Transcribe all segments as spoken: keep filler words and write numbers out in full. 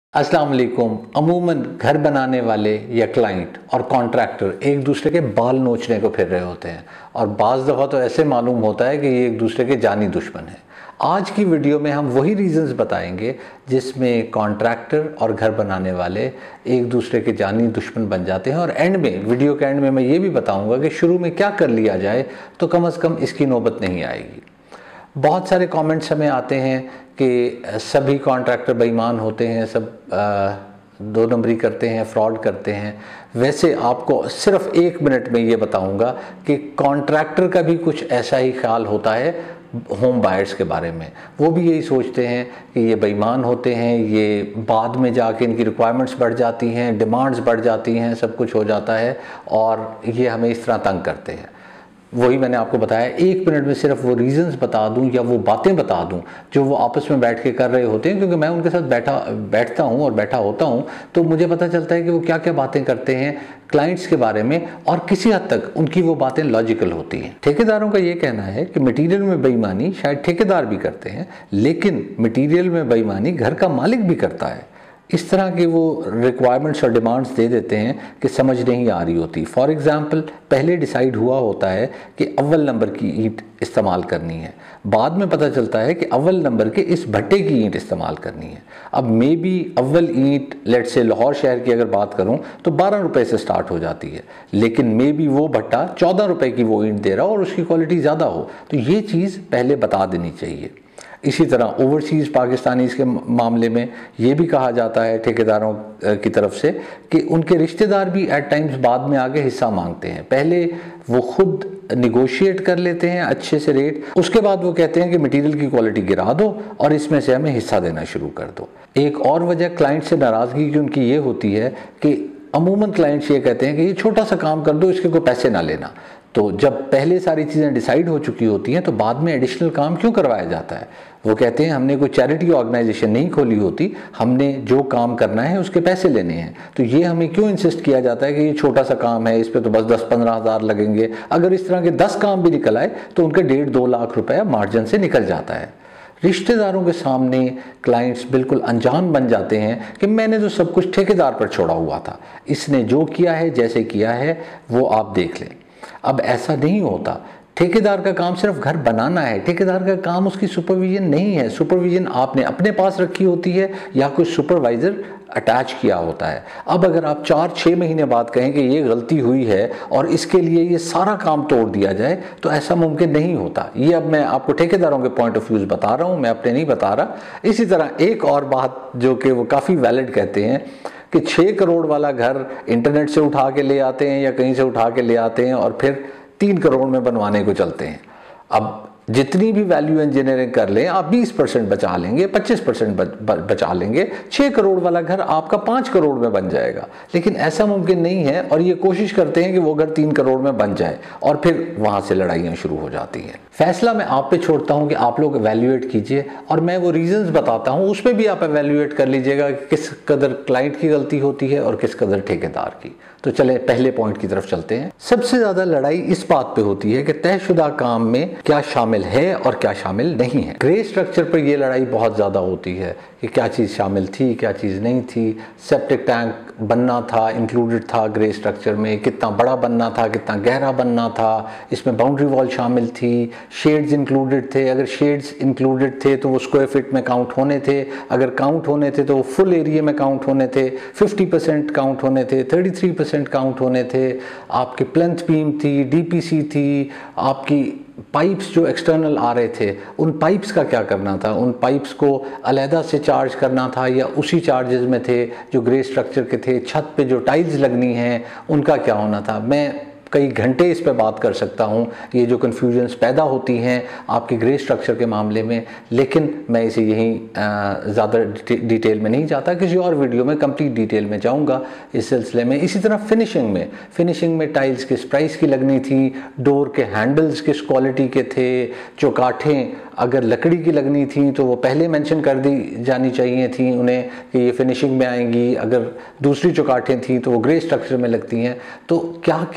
अस्सलाम वालेकुम। अमूमन घर बनाने वाले या क्लाइंट और कॉन्ट्रैक्टर एक दूसरे के बाल नोचने को फिर रहे होते हैं और बाज़ दफ़ा तो ऐसे मालूम होता है कि ये एक दूसरे के जानी दुश्मन हैं। आज की वीडियो में हम वही रीज़न्स बताएंगे जिसमें कॉन्ट्रैक्टर और घर बनाने वाले एक दूसरे के जानी दुश्मन बन जाते हैं, और एंड में, वीडियो के एंड में मैं ये भी बताऊँगा कि शुरू में क्या कर लिया जाए तो कम अज़ कम इसकी नौबत नहीं आएगी। बहुत सारे कमेंट्स हमें आते हैं कि सभी कॉन्ट्रैक्टर बेईमान होते हैं, सब आ, दो नंबरी करते हैं, फ्रॉड करते हैं। वैसे आपको सिर्फ एक मिनट में ये बताऊंगा कि कॉन्ट्रैक्टर का भी कुछ ऐसा ही ख्याल होता है होम बायर्स के बारे में। वो भी यही सोचते हैं कि ये बेईमान होते हैं, ये बाद में जाके इनकी रिक्वायरमेंट्स बढ़ जाती हैं, डिमांड्स बढ़ जाती हैं, सब कुछ हो जाता है और ये हमें इस तरह तंग करते हैं। वही मैंने आपको बताया, एक मिनट में सिर्फ वो रीज़न्स बता दूं या वो बातें बता दूं जो वो आपस में बैठ के कर रहे होते हैं, क्योंकि मैं उनके साथ बैठा बैठता हूं और बैठा होता हूं तो मुझे पता चलता है कि वो क्या क्या बातें करते हैं क्लाइंट्स के बारे में, और किसी हद तक उनकी वो बातें लॉजिकल होती हैं। ठेकेदारों का ये कहना है कि मटीरियल में बेईमानी शायद ठेकेदार भी करते हैं, लेकिन मटीरियल में बेईमानी घर का मालिक भी करता है। इस तरह के वो रिक्वायरमेंट्स और डिमांड्स दे देते हैं कि समझ नहीं आ रही होती। फॉर एग्ज़ाम्पल, पहले डिसाइड हुआ होता है कि अव्वल नंबर की ईंट इस्तेमाल करनी है, बाद में पता चलता है कि अव्वल नंबर के इस भट्टे की ईंट इस्तेमाल करनी है। अब मे बी अव्वल ईंट, लेट से लाहौर शहर की अगर बात करूं तो बारह रुपए से स्टार्ट हो जाती है, लेकिन मे बी वो भट्टा चौदह रुपए की वो ईंट दे रहा हो और उसकी क्वालिटी ज़्यादा हो। तो ये चीज़ पहले बता देनी चाहिए। इसी तरह ओवरसीज़ पाकिस्तानीज़ के मामले में ये भी कहा जाता है ठेकेदारों की तरफ से कि उनके रिश्तेदार भी एट टाइम्स बाद में आके हिस्सा मांगते हैं। पहले वो खुद निगोशिएट कर लेते हैं अच्छे से रेट, उसके बाद वो कहते हैं कि मटेरियल की क्वालिटी गिरा दो और इसमें से हमें हिस्सा देना शुरू कर दो। एक और वजह क्लाइंट से नाराज़गी की उनकी ये होती है कि अमूमन क्लाइंट्स ये कहते हैं कि ये छोटा सा काम कर दो, इसके कोई पैसे ना लेना। तो जब पहले सारी चीज़ें डिसाइड हो चुकी होती हैं तो बाद में एडिशनल काम क्यों करवाया जाता है? वो कहते हैं हमने कोई चैरिटी ऑर्गेनाइजेशन नहीं खोली होती, हमने जो काम करना है उसके पैसे लेने हैं। तो ये हमें क्यों इंसिस्ट किया जाता है कि ये छोटा सा काम है, इस पर तो बस दस पंद्रह हज़ार लगेंगे। अगर इस तरह के दस काम भी निकल आए तो उनके डेढ़ दो लाख रुपया मार्जिन से निकल जाता है। रिश्तेदारों के सामने क्लाइंट्स बिल्कुल अनजान बन जाते हैं कि मैंने तो सब कुछ ठेकेदार पर छोड़ा हुआ था, इसने जो किया है, जैसे किया है वो आप देख लें। अब ऐसा नहीं होता। ठेकेदार का काम सिर्फ घर बनाना है, ठेकेदार का काम उसकी सुपरविजन नहीं है। सुपरविजन आपने अपने पास रखी होती है या कोई सुपरवाइज़र अटैच किया होता है। अब अगर आप चार छः महीने बाद कहें कि ये गलती हुई है और इसके लिए ये सारा काम तोड़ दिया जाए तो ऐसा मुमकिन नहीं होता। ये अब मैं आपको ठेकेदारों के पॉइंट ऑफ व्यूज़ बता रहा हूँ, मैं अपने नहीं बता रहा। इसी तरह एक और बात जो कि वो काफ़ी वैलिड कहते हैं कि छः करोड़ वाला घर इंटरनेट से उठा के ले आते हैं या कहीं से उठा के ले आते हैं और फिर तीन करोड़ में बनवाने को चलते हैं। अब जितनी भी वैल्यू इंजीनियरिंग कर लें आप बीस परसेंट बचा लेंगे, पच्चीस परसेंट बचा लेंगे, छः करोड़ वाला घर आपका पाँच करोड़ में बन जाएगा। लेकिन ऐसा मुमकिन नहीं है और ये कोशिश करते हैं कि वो घर तीन करोड़ में बन जाए और फिर वहाँ से लड़ाइयाँ शुरू हो जाती हैं। फैसला मैं आप पे छोड़ता हूँ कि आप लोग एवेल्यूएट कीजिए और मैं वो रीजंस बताता हूँ, उसमें भी आप एवेल्यूएट कर लीजिएगा कि किस कदर क्लाइंट की गलती होती है और किस कदर ठेकेदार की। तो चले पहले पॉइंट की तरफ चलते हैं। सबसे ज़्यादा लड़ाई इस बात पे होती है कि तयशुदा काम में क्या शामिल है और क्या शामिल नहीं है। ग्रे स्ट्रक्चर पर यह लड़ाई बहुत ज़्यादा होती है कि क्या चीज़ शामिल थी, क्या चीज़ नहीं थी। सेप्टिक टैंक बनना था, इंक्लूडेड था ग्रे स्ट्रक्चर में, कितना बड़ा बनना था, कितना गहरा बनना था, इसमें बाउंड्री वॉल शामिल थी, शेड्स इंक्लूडेड थे। अगर शेड्स इंक्लूडेड थे तो वो स्क्वायर फीट में काउंट होने थे, अगर काउंट होने थे तो वो फुल एरिया में काउंट होने थे, फिफ्टी परसेंट काउंट होने थे, थर्टी थ्री परसेंट काउंट होने थे। आपकी प्लेंथ बीम थी, डीपीसी थी, आपकी पाइप्स जो एक्सटर्नल आ रहे थे उन पाइप्स का क्या करना था, उन पाइप्स को अलहदा से चार्ज करना था या उसी चार्जेस में थे जो ग्रे स्ट्रक्चर के थे। छत पे जो टाइल्स लगनी हैं उनका क्या होना था। मैं कई घंटे इस पे बात कर सकता हूँ, ये जो कन्फ्यूजन्स पैदा होती हैं आपके ग्रे स्ट्रक्चर के मामले में, लेकिन मैं इसे यहीं ज़्यादा डिटेल में नहीं जाता। किसी और वीडियो में कंप्लीट डिटेल में जाऊँगा इस सिलसिले में। इसी तरह फिनिशिंग में फिनिशिंग में टाइल्स किस प्राइस की लगनी थी, डोर के हैंडल्स किस क्वालिटी के थे, चौकाठें अगर लकड़ी की लगनी थी तो वो पहले मेंशन कर दी जानी चाहिए थी उन्हें कि ये फिनिशिंग में आएंगी, अगर दूसरी चौकाठें थी तो वो ग्रे स्ट्रक्चर में लगती हैं। तो क्या क्या शामिल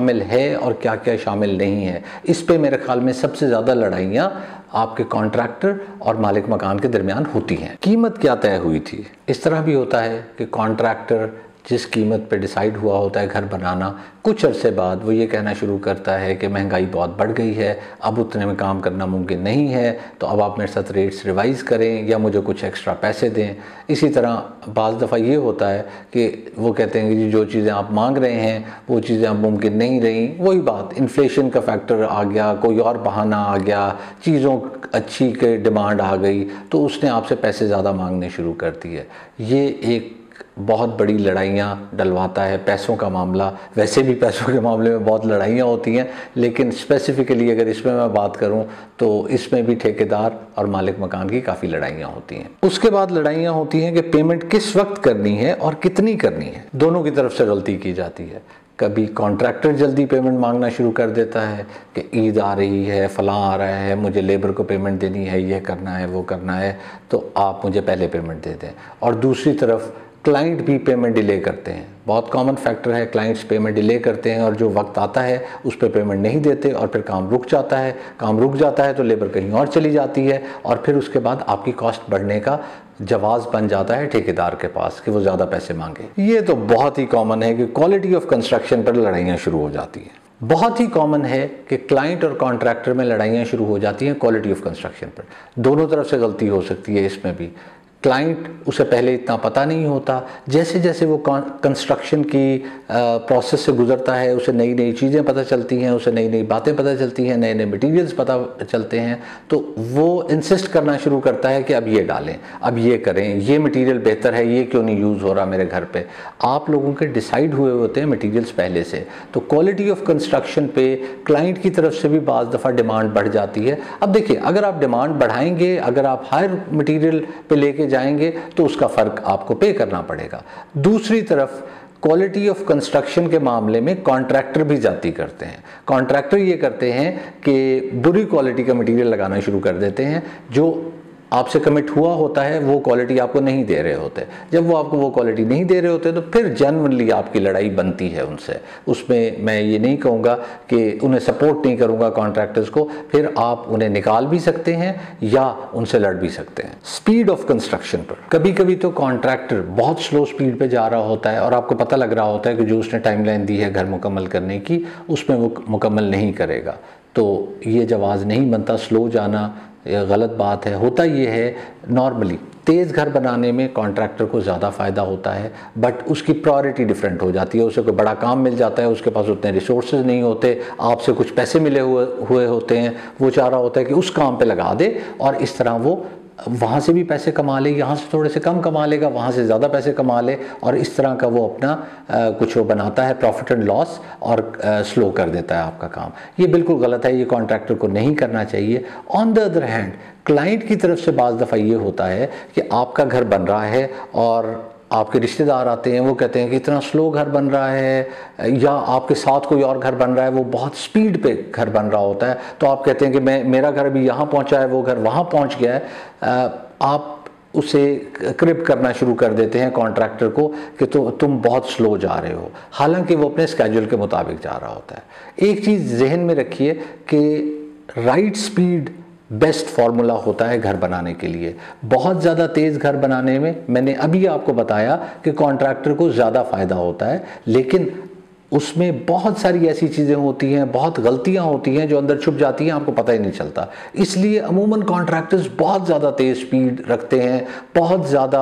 शामिल है और क्या क्या शामिल नहीं है। इस पे मेरे ख्याल में सबसे ज़्यादा लड़ाइयाँ आपके कॉन्ट्रैक्टर और मालिक मकान के दरमियान होती हैं। कीमत क्या तय हुई थी? इस तरह भी होता है कि कॉन्ट्रैक्टर जिस कीमत पे डिसाइड हुआ होता है घर बनाना, कुछ अरसे बाद वो ये कहना शुरू करता है कि महंगाई बहुत बढ़ गई है, अब उतने में काम करना मुमकिन नहीं है, तो अब आप मेरे साथ रेट्स रिवाइज़ करें या मुझे कुछ एक्स्ट्रा पैसे दें। इसी तरह बाज़ दफ़ा ये होता है कि वो कहते हैं कि जो चीज़ें आप मांग रहे हैं वो चीज़ें अब मुमकिन नहीं रही। वही बात, इन्फ्लेशन का फैक्टर आ गया, कोई और बहाना आ गया, चीज़ों अच्छी के डिमांड आ गई, तो उसने आपसे पैसे ज़्यादा मांगने शुरू कर दिए। ये एक बहुत बड़ी लड़ाइयाँ डलवाता है। पैसों का मामला, वैसे भी पैसों के मामले में बहुत लड़ाइयाँ होती हैं, लेकिन स्पेसिफ़िकली अगर इसमें मैं बात करूं तो इसमें भी ठेकेदार और मालिक मकान की काफ़ी लड़ाइयाँ होती हैं। उसके बाद लड़ाइयाँ होती हैं कि पेमेंट किस वक्त करनी है और कितनी करनी है। दोनों की तरफ से गलती की जाती है। कभी कॉन्ट्रैक्टर जल्दी पेमेंट मांगना शुरू कर देता है कि ईद आ रही है, फ़लाँ आ रहा है, मुझे लेबर को पेमेंट देनी है, ये करना है, वो करना है, तो आप मुझे पहले पेमेंट दे दें। और दूसरी तरफ क्लाइंट भी पेमेंट डिले करते हैं। बहुत कॉमन फैक्टर है, क्लाइंट्स पेमेंट डिले करते हैं और जो वक्त आता है उस पर पेमेंट नहीं देते और फिर काम रुक जाता है। काम रुक जाता है तो लेबर कहीं और चली जाती है और फिर उसके बाद आपकी कॉस्ट बढ़ने का जवाज़ बन जाता है ठेकेदार के पास कि वो ज़्यादा पैसे मांगे। ये तो बहुत ही कॉमन है कि क्वालिटी ऑफ कंस्ट्रक्शन पर लड़ाइयाँ शुरू हो जाती हैं। बहुत ही कॉमन है कि क्लाइंट और कॉन्ट्रैक्टर में लड़ाइयाँ शुरू हो जाती हैं क्वालिटी ऑफ कंस्ट्रक्शन पर। दोनों तरफ से गलती हो सकती है इसमें भी। क्लाइंट उसे पहले इतना पता नहीं होता, जैसे जैसे वो कंस्ट्रक्शन की प्रोसेस से गुजरता है उसे नई नई चीज़ें पता चलती हैं, उसे नई नई बातें पता चलती हैं, नए नए मटेरियल्स पता चलते हैं, तो वो इंसिस्ट करना शुरू करता है कि अब ये डालें, अब ये करें, ये मटेरियल बेहतर है, ये क्यों नहीं यूज़ हो रहा मेरे घर पे। आप लोगों के डिसाइड हुए होते हैं मटेरियल्स पहले से, तो क्वालिटी ऑफ कंस्ट्रक्शन पे क्लाइंट की तरफ से भी बाज़ दफ़ा डिमांड बढ़ जाती है। अब देखिए, अगर आप डिमांड बढ़ाएंगे, अगर आप हायर मटीरियल पे लेके जाएंगे तो उसका फ़र्क आपको पे करना पड़ेगा। दूसरी तरफ क्वालिटी ऑफ कंस्ट्रक्शन के मामले में कॉन्ट्रैक्टर भी जाती करते हैं। कॉन्ट्रैक्टर ये करते हैं कि बुरी क्वालिटी का मटेरियल लगाना शुरू कर देते हैं। जो आपसे कमिट हुआ होता है वो क्वालिटी आपको नहीं दे रहे होते। जब वो आपको वो क्वालिटी नहीं दे रहे होते तो फिर जेन्युइनली आपकी लड़ाई बनती है उनसे। उसमें मैं ये नहीं कहूँगा कि उन्हें सपोर्ट नहीं करूँगा कॉन्ट्रैक्टर्स को, फिर आप उन्हें निकाल भी सकते हैं या उनसे लड़ भी सकते हैं। स्पीड ऑफ कंस्ट्रक्शन पर कभी कभी तो कॉन्ट्रैक्टर बहुत स्लो स्पीड पर जा रहा होता है और आपको पता लग रहा होता है कि जो उसने टाइमलाइन दी है घर मुकम्मल करने की उसमें वो मुकम्मल नहीं करेगा, तो ये जवाज़ नहीं बनता। स्लो जाना यह गलत बात है। होता ये है, नॉर्मली तेज़ घर बनाने में कॉन्ट्रैक्टर को ज़्यादा फ़ायदा होता है, बट उसकी प्रायोरिटी डिफरेंट हो जाती है। उसे कोई बड़ा काम मिल जाता है, उसके पास उतने रिसोर्सेज नहीं होते, आपसे कुछ पैसे मिले हुए हुए होते हैं, वो चाह रहा होता है कि उस काम पे लगा दे और इस तरह वो वहाँ से भी पैसे कमा ले, यहाँ से थोड़े से कम कमा लेगा, वहाँ से ज़्यादा पैसे कमा ले, और इस तरह का वो अपना आ, कुछ वो बनाता है प्रॉफिट एंड लॉस, और आ, स्लो कर देता है आपका काम। ये बिल्कुल गलत है, ये कॉन्ट्रैक्टर को नहीं करना चाहिए। On the other hand client की तरफ से बाज़ दफ़ा ये होता है कि आपका घर बन रहा है और आपके रिश्तेदार आते हैं, वो कहते हैं कि इतना स्लो घर बन रहा है, या आपके साथ कोई और घर बन रहा है वो बहुत स्पीड पे घर बन रहा होता है, तो आप कहते हैं कि मैं मेरा घर अभी यहाँ पहुँचा है, वो घर वहाँ पहुँच गया है। आप उसे क्रिप करना शुरू कर देते हैं कॉन्ट्रैक्टर को कि तो तुम बहुत स्लो जा रहे हो, हालांकि वो अपने स्केड्यूल के मुताबिक जा रहा होता है। एक चीज़ जहन में रखिए कि राइट स्पीड बेस्ट फार्मूला होता है घर बनाने के लिए। बहुत ज़्यादा तेज़ घर बनाने में मैंने अभी आपको बताया कि कॉन्ट्रैक्टर को ज़्यादा फ़ायदा होता है, लेकिन उसमें बहुत सारी ऐसी चीज़ें होती हैं, बहुत गलतियां होती हैं जो अंदर छुप जाती हैं, आपको पता ही नहीं चलता। इसलिए अमूमन कॉन्ट्रैक्टर्स बहुत ज़्यादा तेज़ स्पीड रखते हैं, बहुत ज़्यादा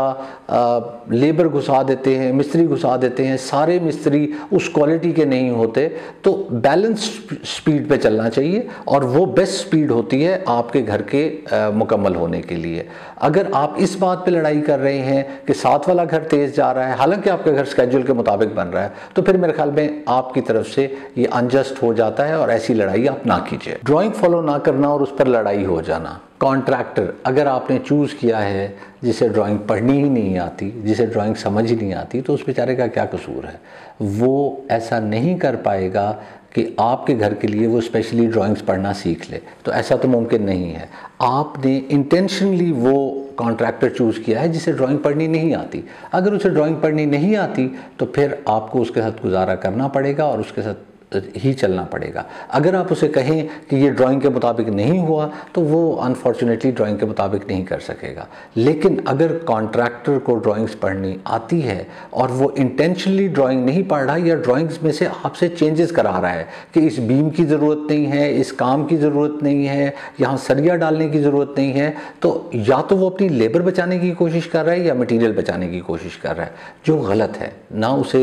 लेबर घुसा देते हैं, मिस्त्री घुसा देते हैं। सारे मिस्त्री उस क्वालिटी के नहीं होते, तो बैलेंस स्पीड पे चलना चाहिए और वो बेस्ट स्पीड होती है आपके घर के आ, मुकम्मल होने के लिए। अगर आप इस बात पे लड़ाई कर रहे हैं कि साथ वाला घर तेज़ जा रहा है, हालांकि आपका घर स्केड्यूल के मुताबिक बन रहा है, तो फिर मेरे ख्याल में आपकी तरफ से ये अनजस्ट हो जाता है और ऐसी लड़ाई आप ना कीजिए। ड्राइंग फॉलो ना करना और उस पर लड़ाई हो जाना। कॉन्ट्रैक्टर अगर आपने चूज़ किया है जिसे ड्राइंग पढ़नी ही नहीं आती, जिसे ड्राइंग समझ ही नहीं आती, तो उस बेचारे का क्या कसूर है? वो ऐसा नहीं कर पाएगा कि आपके घर के लिए वो स्पेशली ड्राइंग्स पढ़ना सीख ले, तो ऐसा तो मुमकिन नहीं है। आपने इंटेंशनली वो कॉन्ट्रैक्टर चूज़ किया है जिसे ड्राइंग पढ़नी नहीं आती। अगर उसे ड्राइंग पढ़नी नहीं आती तो फिर आपको उसके साथ गुजारा करना पड़ेगा और उसके साथ ही चलना पड़ेगा। अगर आप उसे कहें कि ये ड्राइंग के मुताबिक नहीं हुआ तो वो अनफॉर्चुनेटली ड्राइंग के मुताबिक नहीं कर सकेगा। लेकिन अगर कॉन्ट्रैक्टर को ड्राइंग्स पढ़नी आती है और वो इंटेंशनली ड्राइंग नहीं पढ़ रहा या ड्राइंग्स में से आपसे चेंजेस करा रहा है कि इस बीम की ज़रूरत नहीं है, इस काम की ज़रूरत नहीं है, यहाँ सरिया डालने की ज़रूरत नहीं है, तो या तो वो अपनी लेबर बचाने की कोशिश कर रहा है या मटीरियल बचाने की कोशिश कर रहा है, जो गलत है। ना उसे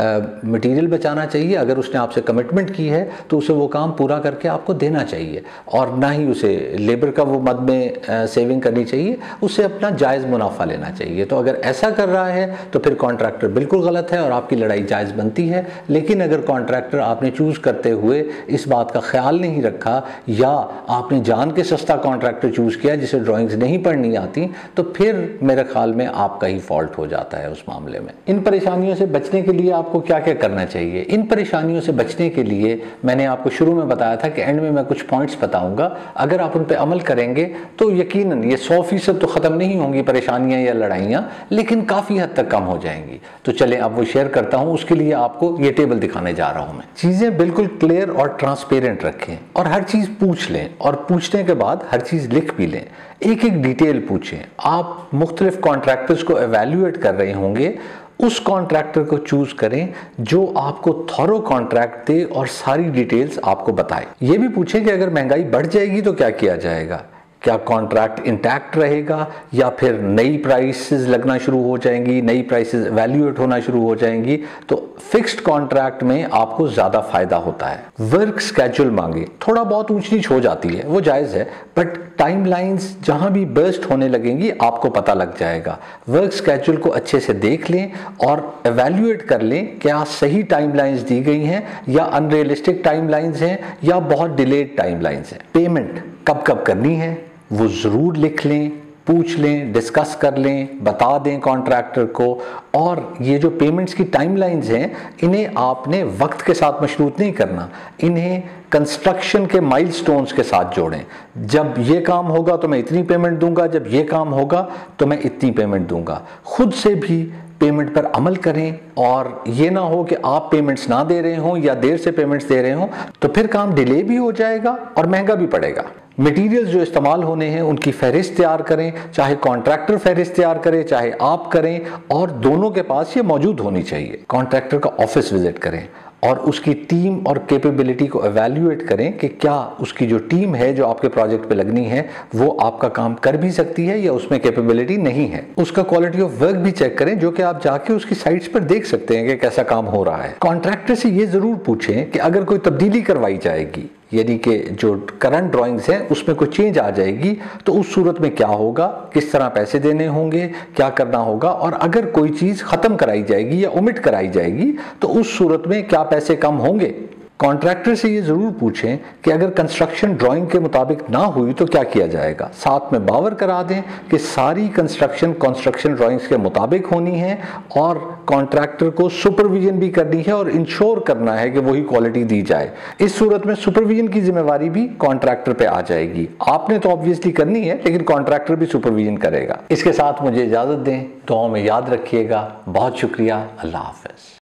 मटीरियल बचाना चाहिए, अगर उसने आपसे कमिटमेंट की है तो उसे वो काम पूरा करके आपको देना चाहिए, और ना ही उसे लेबर का वो मद में सेविंग करनी चाहिए, उसे अपना जायज़ मुनाफा लेना चाहिए। तो अगर ऐसा कर रहा है तो फिर कॉन्ट्रैक्टर बिल्कुल गलत है और आपकी लड़ाई जायज़ बनती है। लेकिन अगर कॉन्ट्रैक्टर आपने चूज़ करते हुए इस बात का ख्याल नहीं रखा या आपने जान के सस्ता कॉन्ट्रैक्टर चूज़ किया जिसे ड्राइंग्स नहीं पढ़नी आती, तो फिर मेरे ख्याल में आपका ही फॉल्ट हो जाता है उस मामले में। इन परेशानियों से बचने के लिए आपको क्या क्या करना चाहिए? इन परेशानियों से बचने के लिए मैंने आपको शुरू में बताया था कि एंड में मैं कुछ पॉइंट्स बताऊंगा। अगर आप उन पे अमल करेंगे तो यकीनन ये सौ फीसद तो ख़त्म नहीं होंगी परेशानियां या लड़ाइयां, लेकिन काफ़ी हद तक कम हो जाएंगी। तो चलें अब वो शेयर करता हूं। उसके लिए आपको ये टेबल दिखाने जा रहा हूं मैं। चीज़ें बिल्कुल क्लियर और ट्रांसपेरेंट रखें और हर चीज़ पूछ लें, और पूछने के बाद हर चीज़ लिख भी लें। एक एक डिटेल पूछें। आप मुख्तलिफ कॉन्ट्रैक्टर्स को एवेल्यूएट कर रहे होंगे, उस कॉन्ट्रैक्टर को चूज करें जो आपको थॉरो कॉन्ट्रैक्ट दे और सारी डिटेल्स आपको बताए। ये भी पूछें कि अगर महंगाई बढ़ जाएगी तो क्या किया जाएगा, क्या कॉन्ट्रैक्ट इंटैक्ट रहेगा या फिर नई प्राइसेस लगना शुरू हो जाएंगी, नई प्राइसेस एवेल्यूएट होना शुरू हो जाएंगी। तो फिक्स्ड कॉन्ट्रैक्ट में आपको ज़्यादा फायदा होता है। वर्क स्केड्यूल मांगे, थोड़ा बहुत ऊंच नीच हो जाती है, वो जायज़ है, बट टाइमलाइंस जहां भी बर्स्ट होने लगेंगी आपको पता लग जाएगा। वर्क स्केड्यूल को अच्छे से देख लें और एवेल्यूएट कर लें क्या सही टाइमलाइंस दी गई हैं या अनरियलिस्टिक टाइमलाइंस हैं या बहुत डिलेड टाइमलाइंस हैं। पेमेंट कब कब करनी है वो ज़रूर लिख लें, पूछ लें, डिस्कस कर लें, बता दें कॉन्ट्रैक्टर को। और ये जो पेमेंट्स की टाइमलाइंस हैं इन्हें आपने वक्त के साथ मशरूत नहीं करना, इन्हें कंस्ट्रक्शन के माइलस्टोन्स के साथ जोड़ें। जब ये काम होगा तो मैं इतनी पेमेंट दूंगा, जब ये काम होगा तो मैं इतनी पेमेंट दूंगा। खुद से भी पेमेंट पर अमल करें और ये ना हो कि आप पेमेंट्स ना दे रहे हों या देर से पेमेंट्स दे रहे हों, तो फिर काम डिले भी हो जाएगा और महंगा भी पड़ेगा। मटेरियल्स जो इस्तेमाल होने हैं उनकी फहरिस्त तैयार करें, चाहे कॉन्ट्रैक्टर फहरिस्त तैयार करे चाहे आप करें, और दोनों के पास ये मौजूद होनी चाहिए। कॉन्ट्रैक्टर का ऑफिस विजिट करें और उसकी टीम और कैपेबिलिटी को एवेल्यूएट करें कि क्या उसकी जो टीम है जो आपके प्रोजेक्ट पे लगनी है वो आपका काम कर भी सकती है या उसमें कैपेबिलिटी नहीं है। उसका क्वालिटी ऑफ वर्क भी चेक करें जो कि आप जाके उसकी साइट्स पर देख सकते हैं कि कैसा काम हो रहा है। कॉन्ट्रैक्टर से ये जरूर पूछें कि अगर कोई तब्दीली करवाई जाएगी, यानी कि जो करंट ड्राइंग्स हैं उसमें कोई चेंज आ जाएगी, तो उस सूरत में क्या होगा, किस तरह पैसे देने होंगे, क्या करना होगा, और अगर कोई चीज़ ख़त्म कराई जाएगी या ओमिट कराई जाएगी तो उस सूरत में क्या पैसे कम होंगे। कॉन्ट्रैक्टर से ये ज़रूर पूछें कि अगर कंस्ट्रक्शन ड्राइंग के मुताबिक ना हुई तो क्या किया जाएगा। साथ में बावर करा दें कि सारी कंस्ट्रक्शन कंस्ट्रक्शन ड्राइंग्स के मुताबिक होनी है, और कॉन्ट्रैक्टर को सुपरविजन भी करनी है और इंश्योर करना है कि वही क्वालिटी दी जाए। इस सूरत में सुपरविजन की जिम्मेवारी भी कॉन्ट्रैक्टर पे आ जाएगी। आपने तो ऑब्वियसली करनी है लेकिन कॉन्ट्रैक्टर भी सुपरविजन करेगा। इसके साथ मुझे इजाज़त दें, दुआओं में याद रखिएगा। बहुत शुक्रिया। अल्लाह हाफ़िज़।